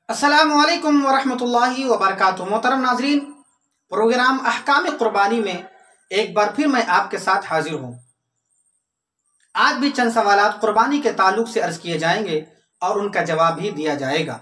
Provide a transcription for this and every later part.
अस्सलामुअलैकुम वरहमतुल्लाहि वबरकातुहू। मोहतरम नाजरीन, प्रोग्राम अहकाम कुर्बानी में एक बार फिर मैं आपके साथ हाजिर हूँ। आज भी चंद सवालात कुर्बानी के ताल्लुक से अर्ज किए जाएंगे और उनका जवाब भी दिया जाएगा।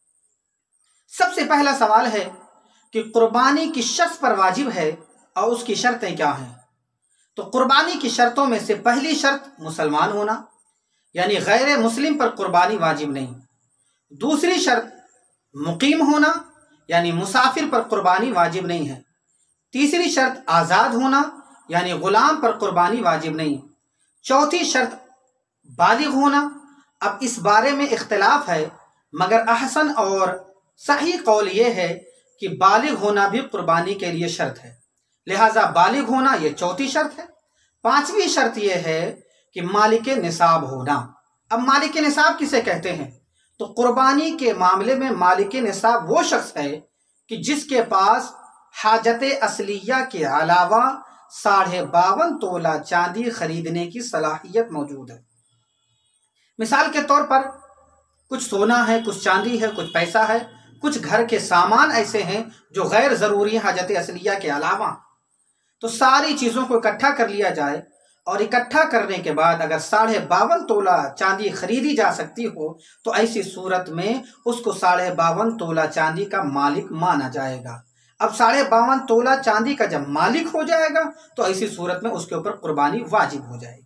सबसे पहला सवाल है कि कुर्बानी किस शख्स पर वाजिब है और उसकी शर्तें क्या हैं। तो कुर्बानी की शर्तों में से पहली शर्त मुसलमान होना, यानी गैर मुस्लिम पर कुर्बानी वाजिब नहीं। दूसरी शर्त मुकीम होना, यानी मुसाफिर पर कुर्बानी वाजिब नहीं है। तीसरी शर्त आज़ाद होना, यानी गुलाम पर कुर्बानी वाजिब नहीं। चौथी शर्त बालिग होना। अब इस बारे में इख्तिलाफ है, मगर अहसन और सही कौल ये है कि बालिग होना भी कुर्बानी के लिए शर्त है, लिहाजा बालिग होना ये चौथी शर्त है। पांचवी शर्त यह है कि मालिक निसाब होना। अब मालिक निसाब किसे कहते हैं? तो कुर्बानी के मामले में मालिक निसाब वो शख्स है कि जिसके पास हाजत असलिया के अलावा 52.5 तोला चांदी खरीदने की सलाहियत मौजूद है। मिसाल के तौर पर कुछ सोना है, कुछ चांदी है, कुछ पैसा है, कुछ घर के सामान ऐसे हैं जो गैर ज़रूरी हाजत असलिया के अलावा। तो सारी चीज़ों को इकट्ठा कर लिया जाए और इकट्ठा करने के बाद अगर 52.5 तोला चांदी खरीदी जा सकती हो तो ऐसी सूरत में उसको 52.5 तोला चांदी का मालिक माना जाएगा। अब 52.5 तोला चांदी का जब मालिक हो जाएगा तो ऐसी सूरत में उसके ऊपर कुर्बानी वाजिब हो जाएगी।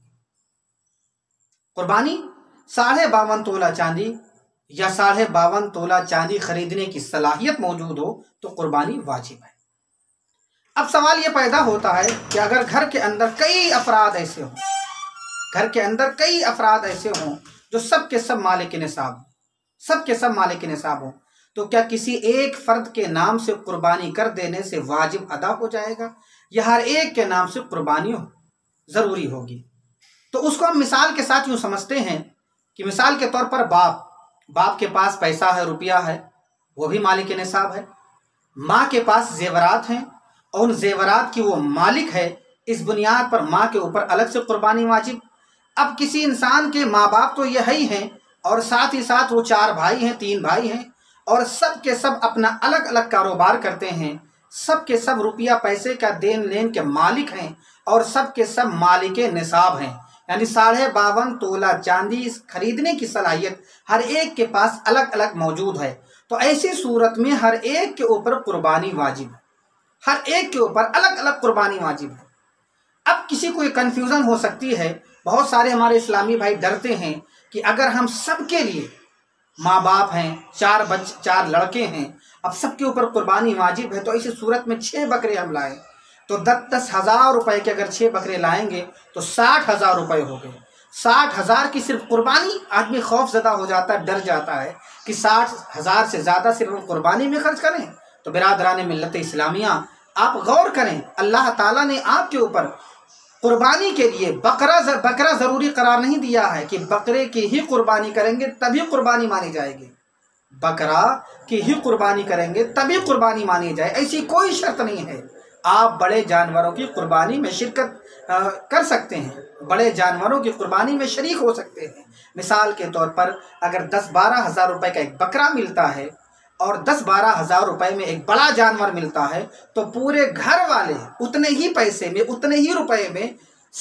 कुर्बानी 52.5 तोला चांदी या 52.5 तोला चांदी खरीदने की सलाहियत मौजूद हो तो कुर्बानी वाजिब है। अब सवाल ये पैदा होता है कि अगर घर के अंदर कई अफराद ऐसे हों, घर के अंदर कई अफराद ऐसे हों जो सब के सब मालिक निसाब हों, तो क्या किसी एक फर्द के नाम से कुर्बानी कर देने से वाजिब अदा हो जाएगा या हर एक के नाम से कुर्बानी ज़रूरी होगी? तो उसको हम मिसाल के साथ यूँ समझते हैं कि मिसाल के तौर पर बाप के पास पैसा है, रुपया है, वो भी मालिक निसाब है। माँ के पास जेवरात हैं और उन जेवरात की वो मालिक है। इस बुनियाद पर माँ के ऊपर अलग से कुर्बानी वाजिब। अब किसी इंसान के माँ बाप तो ये ही हैं और साथ ही साथ वो 4 भाई हैं, 3 भाई हैं और सब के सब अपना अलग अलग कारोबार करते हैं। सब के सब रुपया पैसे का देन लेन के मालिक हैं और सब के सब मालिक निसाब हैं, यानी 52.5 तोला चांदी खरीदने की सलाहियत हर एक के पास अलग अलग मौजूद है। तो ऐसी सूरत में हर एक के ऊपर कुर्बानी वाजिब है, हर एक के ऊपर अलग अलग कुर्बानी वाजिब है। अब किसी को ये कन्फ्यूज़न हो सकती है, बहुत सारे हमारे इस्लामी भाई डरते हैं कि अगर हम सबके लिए माँ बाप हैं, 4 लड़के हैं, अब सबके ऊपर कुर्बानी वाजिब है, तो ऐसी सूरत में 6 बकरे हम लाएं तो 10-10 हज़ार रुपये के अगर 6 बकरे लाएंगे तो 60,000 रुपये हो गए। 60,000 की सिर्फ कुर्बानी। आदमी खौफजदा हो जाता है, डर जाता है कि 60,000 से ज़्यादा सिर्फ हम कुर्बानी में खर्च करें। तो बिरादरान मिल्लत इस्लामिया, आप गौर करें, अल्लाह ताला ने आपके ऊपर कुर्बानी के लिए बकरा ज़रूरी करार नहीं दिया है कि बकरे की ही कुर्बानी करेंगे तभी कुर्बानी मानी जाएगी। बकरा की ही कुर्बानी करेंगे तभी कुर्बानी मानी जाए, ऐसी कोई शर्त नहीं है। आप बड़े जानवरों की कुर्बानी में शिरकत कर सकते हैं, बड़े जानवरों की कुर्बानी में शरीक हो सकते हैं। मिसाल के तौर पर अगर 10-12 हज़ार रुपये का एक बकरा मिलता है और 10-12 हज़ार रुपये में एक बड़ा जानवर मिलता है तो पूरे घर वाले उतने ही पैसे में, उतने ही रुपए में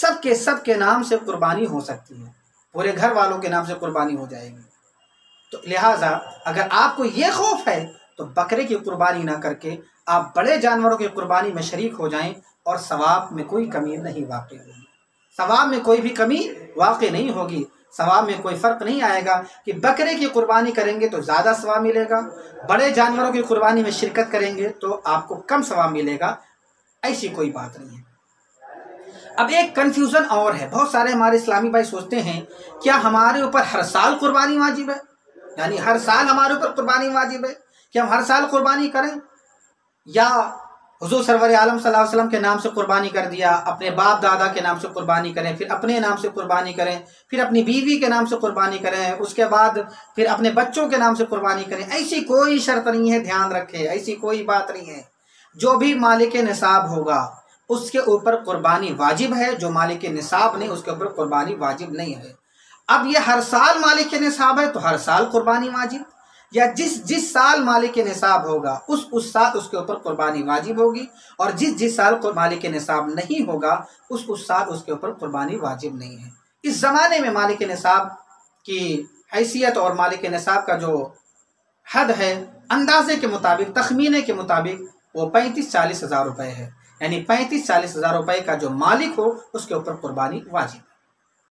सबके नाम से कुर्बानी हो सकती है, पूरे घर वालों के नाम से कुर्बानी हो जाएगी। तो लिहाजा अगर आपको ये खौफ है तो बकरे की कुर्बानी ना करके आप बड़े जानवरों की कुर्बानी में शरीक हो जाएं और सवाब में कोई कमी नहीं वाक़ई होगी। सवाब में कोई भी कमी वाक़ई नहीं होगी। सवाब में कोई फ़र्क नहीं आएगा कि बकरे की कुर्बानी करेंगे तो ज़्यादा सवाब मिलेगा, बड़े जानवरों की कुर्बानी में शिरकत करेंगे तो आपको कम सवाब मिलेगा, ऐसी कोई बात नहीं है। अब एक कन्फ्यूज़न और है, बहुत सारे हमारे इस्लामी भाई सोचते हैं क्या हमारे ऊपर हर साल कुर्बानी वाजिब है, यानी हर साल हमारे ऊपर कुर्बानी वाजिब है कि हम हर साल कुर्बानी करें, या हुज़ूर सरवर आलम सल्लल्लाहु अलैहि वसल्लम के नाम से कुर्बानी कर दिया, अपने बाप दादा के नाम से कुर्बानी करें, फिर अपने नाम से कुर्बानी करें, फिर अपनी बीवी के नाम से कुर्बानी करें, उसके बाद फिर अपने बच्चों के नाम से कुर्बानी करें। ऐसी कोई शर्त नहीं है, ध्यान रखें, ऐसी कोई बात नहीं है। जो भी मालिक निसाब होगा उसके ऊपर कुर्बानी वाजिब है, जो मालिक निसाब नहीं उसके ऊपर कुर्बानी वाजिब नहीं है। अब ये हर साल मालिक निसाब है तो हर साल कुर्बानी वाजिब, या जिस साल मालिक निसाब होगा उस साल उसके ऊपर कुर्बानी वाजिब होगी, और जिस साल मालिक निसाब नहीं होगा उस साल उसके ऊपर कुर्बानी वाजिब नहीं है। इस ज़माने में मालिक निसाब की हैसियत और मालिक निसाब का जो हद है, अंदाजे के मुताबिक, तखमीने के मुताबिक, वो 35-40 हज़ार रुपये है। यानी 35-40 हज़ार रुपये का जो मालिक हो उसके ऊपर कुर्बानी वाजिब।